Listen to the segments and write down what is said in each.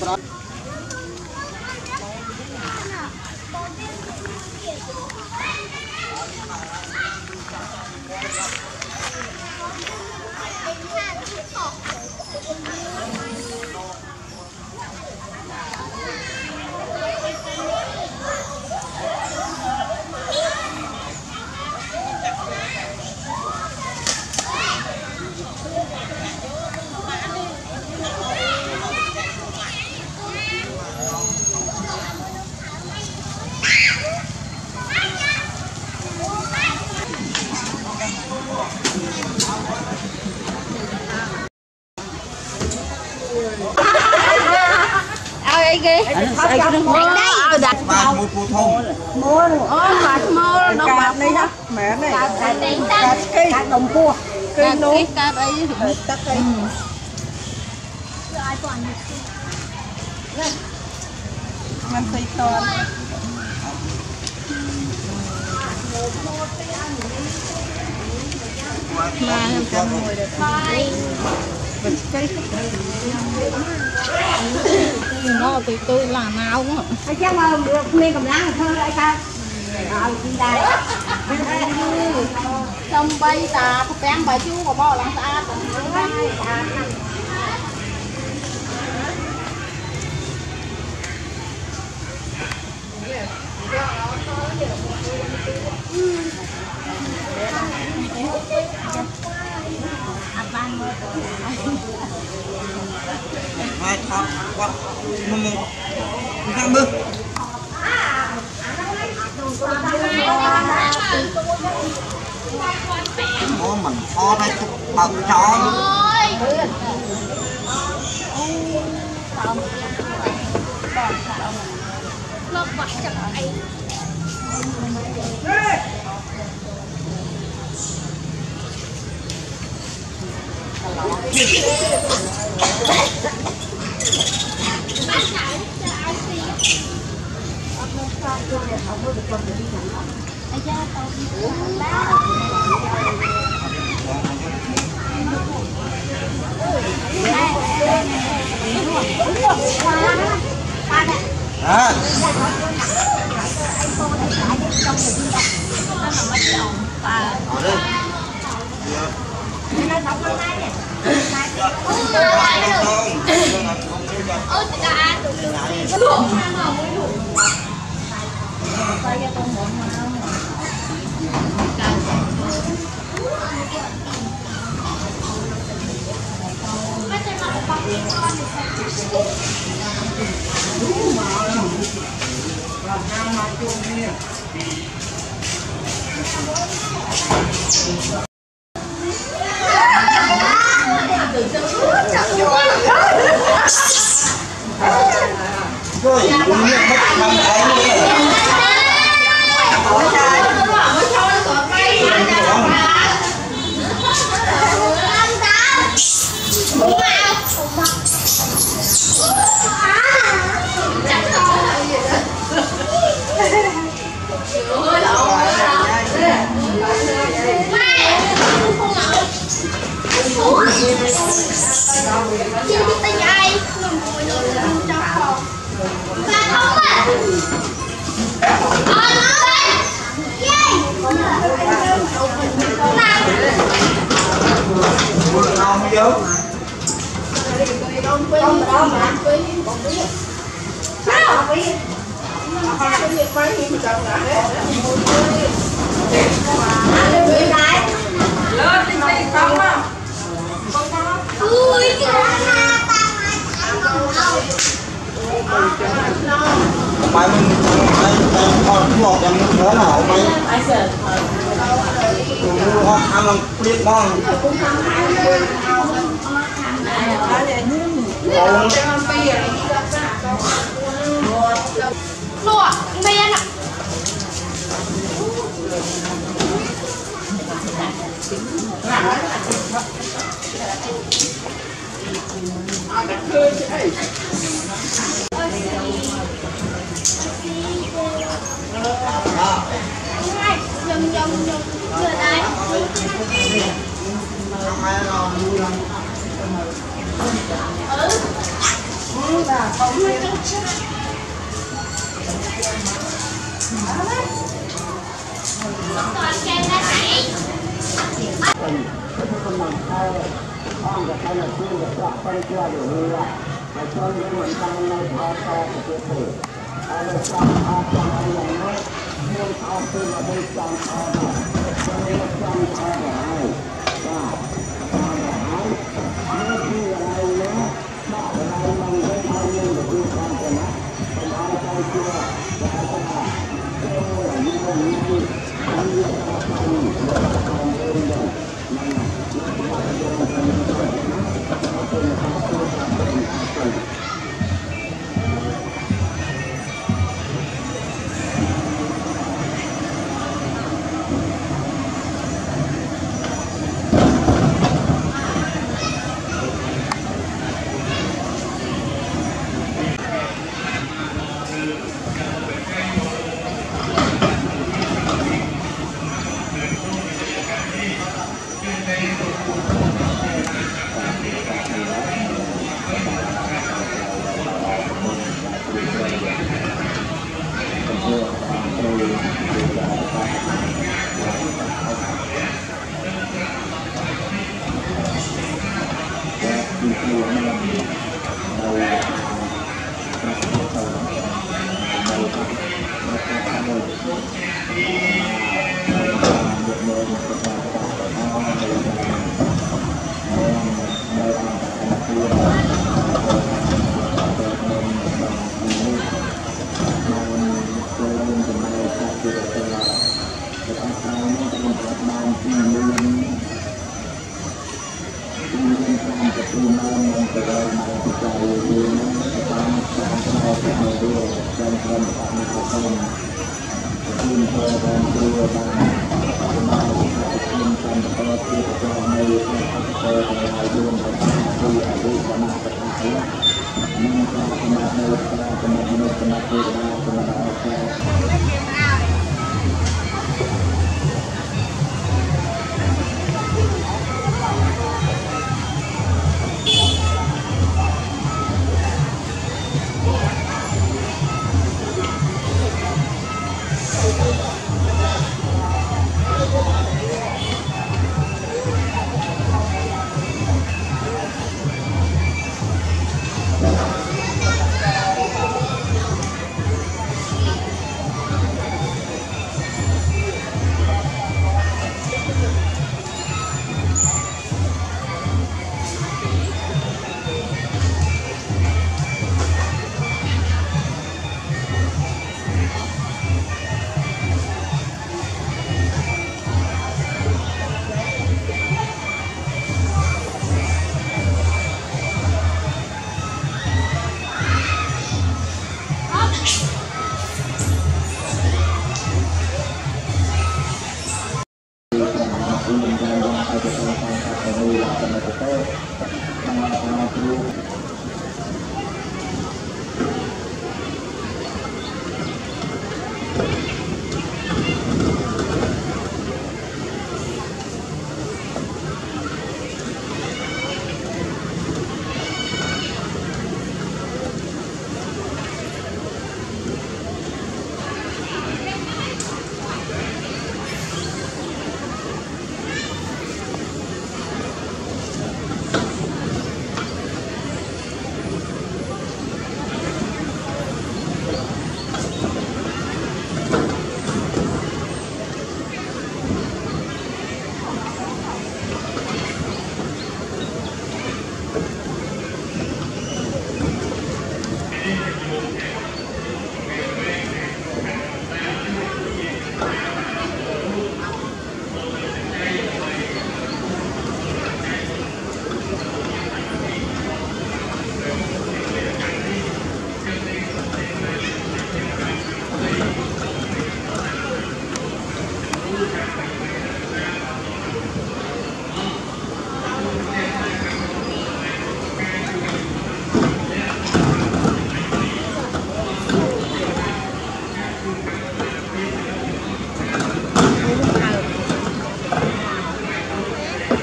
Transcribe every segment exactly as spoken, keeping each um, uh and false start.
ai ghê ai có mua ở đặt mua mua thôn mua ôi mà mua đâu mà đây đó mẹ này cái cái đồng cua cái nấu cái đây tất đây ai còn ăn tây to mà em cho ngồi được nó tụi tôi làm nào cũng không chắc mà miên cầm lá thôi lại sao rồi đi đây xong bay ta có bén bài chú của bò làm sao hai thọ quạt mông mông ngang bơ có mình kho đây chụp bật cho nó bật chặt ấy à. Ở đây. Rồi, uống nước mất năm cái nữa. Chưa biết tay ai mình ngồi nữa cho phòng ba không à ờ nó lên yay Ngon không vô? ui Mày mình còn một em nữa nào mày ăn bằng biết ngon lụa bên ạ dừng dừng dừng giờ đây ừ Còn kem đã chảy.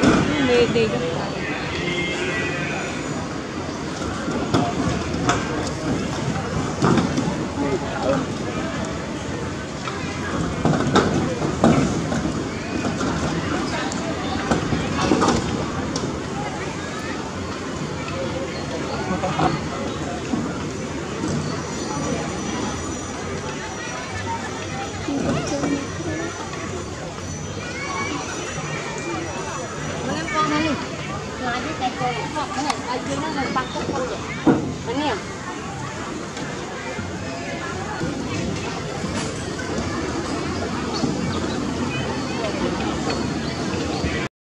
đi này. Ngoài cái cái con khóc cái này, ai chưa nó là băng cốc con vậy. Anh nè.